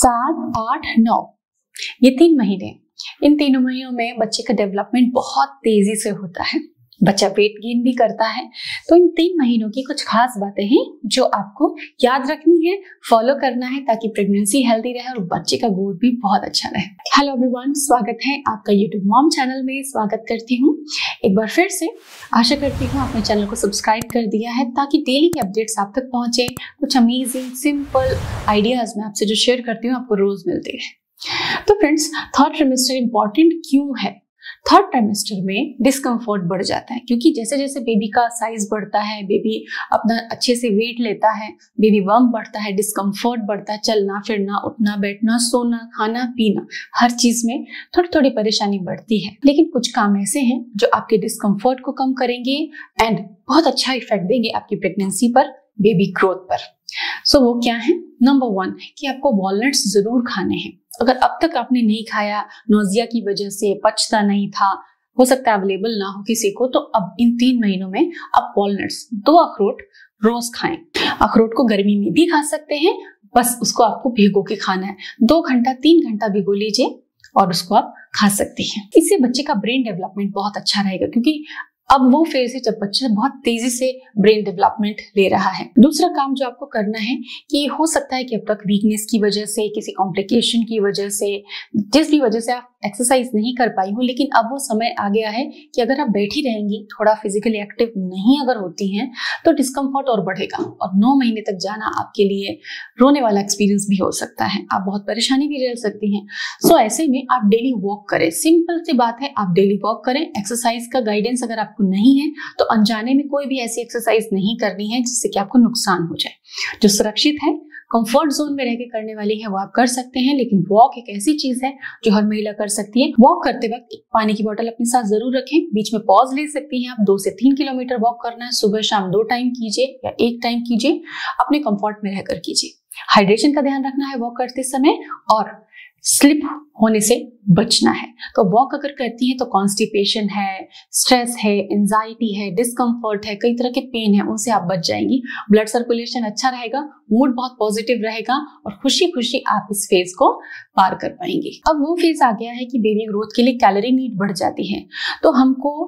7, 8, 9 ये 3 महीने, इन 3 महीनों में बच्चे का डेवलपमेंट बहुत तेजी से होता है। बच्चा वेट गेन भी करता है। तो इन 3 महीनों की कुछ खास बातें हैं जो आपको याद रखनी है, फॉलो करना है ताकि प्रेगनेंसी हेल्दी रहे और बच्चे का ग्रोथ भी बहुत अच्छा रहे। हेलो एवरीवन, स्वागत है आपका यूट्यूब मॉम चैनल में। स्वागत करती हूँ एक बार फिर से। आशा करती हूँ आपने चैनल को सब्सक्राइब कर दिया है ताकि डेली के अपडेट्स आप तक पहुंचे। कुछ अमेजिंग सिंपल आइडियाज मैं आपसे जो शेयर करती हूँ आपको रोज मिलते हैं। तो फ्रेंड्स, थर्ड ट्राइमेस्टर इंपॉर्टेंट क्यों है? थर्ड ट्राइमेस्टर में डिस्कम्फर्ट बढ़ जाता है क्योंकि जैसे जैसे बेबी का साइज बढ़ता है, बेबी अपना अच्छे से वेट लेता है, बेबी बम्प बढ़ता है, डिस्कम्फर्ट बढ़ता है, चलना फिरना, उठना बैठना, सोना, खाना पीना, हर चीज में थोड़ी थोड़ी परेशानी बढ़ती है। लेकिन कुछ काम ऐसे हैं जो आपके डिस्कम्फर्ट को कम करेंगे एंड बहुत अच्छा इफेक्ट देंगे आपकी प्रेगनेंसी पर, बेबी ग्रोथ पर। सो वो क्या है? नंबर 1 कि आपको वॉलनट्स जरूर खाने हैं। अगर अब तक आपने नहीं खाया, नोजिया की वजह से पचता नहीं था, हो सकता है अवेलेबल ना हो किसी को, तो अब इन 3 महीनों में आप वॉलनट्स 2 अखरोट रोज खाएं। अखरोट को गर्मी में भी खा सकते हैं, बस उसको आपको भिगो के खाना है। 2 घंटा 3 घंटा भिगो लीजिए और उसको आप खा सकते हैं। इससे बच्चे का ब्रेन डेवलपमेंट बहुत अच्छा रहेगा क्योंकि अब वो फेज है जब बच्चा बहुत तेजी से ब्रेन डेवलपमेंट ले रहा है। दूसरा काम जो आपको करना है कि हो सकता है कि अब तक वीकनेस की वजह से, किसी कॉम्प्लिकेशन की वजह से, जिस भी वजह से आप एक्सरसाइज नहीं कर पाई हो, लेकिन अब वो समय आ गया है कि अगर आप बैठी रहेंगी, थोड़ा फिजिकली एक्टिव नहीं अगर होती हैं, तो डिस्कम्फर्ट और बढ़ेगा और 9 महीने तक जाना आपके लिए रोने वाला एक्सपीरियंस भी हो सकता है। आप बहुत परेशानी भी झेल सकती हैं। सो ऐसे में आप डेली वॉक करें। सिंपल सी बात है, आप डेली वॉक करें। एक्सरसाइज का गाइडेंस अगर आपको नहीं है तो अनजाने में कोई भी ऐसी एक्सरसाइज नहीं करनी है जिससे कि आपको नुकसान हो जाए। जो सुरक्षित है, कंफर्ट जोन में रह के करने वाली है, वो आप कर सकते हैं। लेकिन वॉक एक ऐसी चीज है जो हर महिला कर सकती है। वॉक करते वक्त पानी की बोतल अपने साथ जरूर रखें। बीच में पॉज ले सकती हैं आप। 2 से 3 किलोमीटर वॉक करना है। सुबह शाम 2 टाइम कीजिए या 1 टाइम कीजिए। अपने कंफर्ट में रहकर कीजिए। हाइड्रेशन का ध्यान रखना है वॉक करते समय और स्लिप होने से बचना है। तो वॉक अगर करती हैं तो कॉन्स्टिपेशन है, स्ट्रेस है, एंजाइटी है, डिस्कम्फर्ट है, कई तरह के पेन है, उनसे आप बच जाएंगी। ब्लड सर्कुलेशन अच्छा रहेगा, मूड बहुत पॉजिटिव रहेगा और खुशी खुशी आप इस फेज को पार कर पाएंगे। अब वो फेज आ गया है कि बेबी ग्रोथ के लिए कैलोरी नीड बढ़ जाती है। तो हमको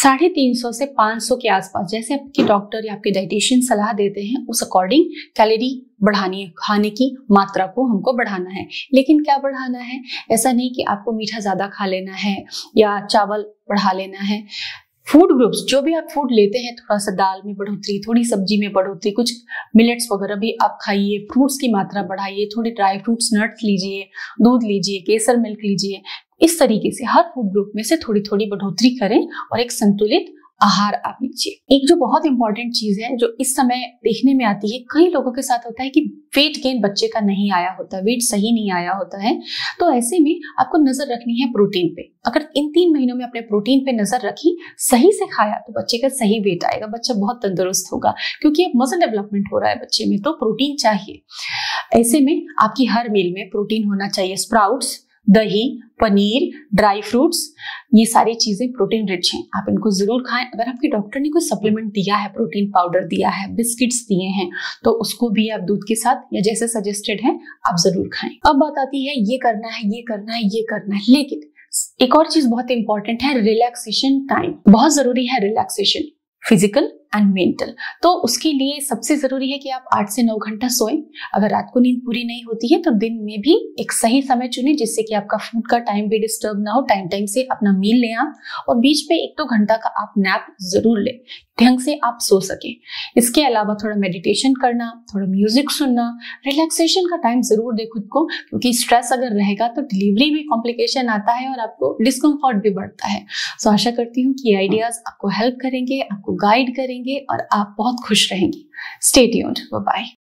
350 से 500 के आसपास, जैसे आपके डॉक्टर या आपके डाइटिशियन सलाह देते हैं, उस अकॉर्डिंग कैलोरी बढ़ानी है। खाने की मात्रा को हमको बढ़ाना है। लेकिन क्या बढ़ाना है? ऐसा नहीं कि आपको मीठा ज्यादा खा लेना है या चावल बढ़ा लेना है। फूड ग्रुप्स, जो भी आप फूड लेते हैं, थोड़ा सा दाल में बढ़ोतरी, थोड़ी सब्जी में बढ़ोतरी, कुछ मिलेट्स वगैरह भी आप खाइए। फ्रूट्स की मात्रा बढ़ाइए, थोड़े ड्राई फ्रूट्स, नट्स लीजिए, दूध लीजिए, केसर मिल्क लीजिए। इस तरीके से हर फूड ग्रुप में से थोड़ी थोड़ी बढ़ोतरी करें और एक संतुलित आहार आप लीजिए। एक जो बहुत इंपॉर्टेंट चीज है जो इस समय देखने में आती है, कई लोगों के साथ होता है कि वेट गेन बच्चे का नहीं आया होता, वेट सही नहीं आया होता है। तो ऐसे में आपको नजर रखनी है प्रोटीन पे। अगर इन 3 महीनों में आपने प्रोटीन पे नजर रखी, सही से खाया, तो बच्चे का सही वेट आएगा, बच्चा बहुत तंदुरुस्त होगा क्योंकि अब मसल डेवलपमेंट हो रहा है बच्चे में, तो प्रोटीन चाहिए। ऐसे में आपकी हर मील में प्रोटीन होना चाहिए। स्प्राउट्स, दही, पनीर, ड्राई फ्रूट्स, ये सारी चीजें प्रोटीन रिच हैं, आप इनको जरूर खाएं। अगर आपके डॉक्टर ने कोई सप्लीमेंट दिया है, प्रोटीन पाउडर दिया है, बिस्किट्स दिए हैं, तो उसको भी आप दूध के साथ या जैसे सजेस्टेड है आप जरूर खाएं। अब बात आती है ये करना है, ये करना है, ये करना है, लेकिन एक और चीज बहुत इंपॉर्टेंट है, रिलैक्सेशन टाइम। बहुत जरूरी है रिलैक्सेशन, फिजिकल एंड मेंटल। तो उसके लिए सबसे जरूरी है कि आप 8 से 9 घंटा सोएं। अगर रात को नींद पूरी नहीं होती है तो दिन में भी एक सही समय चुनें जिससे कि आपका फूड का टाइम भी डिस्टर्ब ना हो। टाइम टाइम से अपना मील लें आप, और बीच में 1-2 घंटा का आप नैप जरूर लें, ढंग से आप सो सके। इसके अलावा थोड़ा मेडिटेशन करना, थोड़ा म्यूजिक सुनना, रिलैक्सेशन का टाइम जरूर दे खुद को, क्योंकि स्ट्रेस अगर रहेगा तो डिलीवरी में कॉम्प्लिकेशन आता है और आपको डिस्कम्फर्ट भी बढ़ता है। सो आशा करती हूँ कि आइडियाज आपको हेल्प करेंगे, आपको गाइड करेंगे और आप बहुत खुश रहेंगे। Stay tuned, bye bye.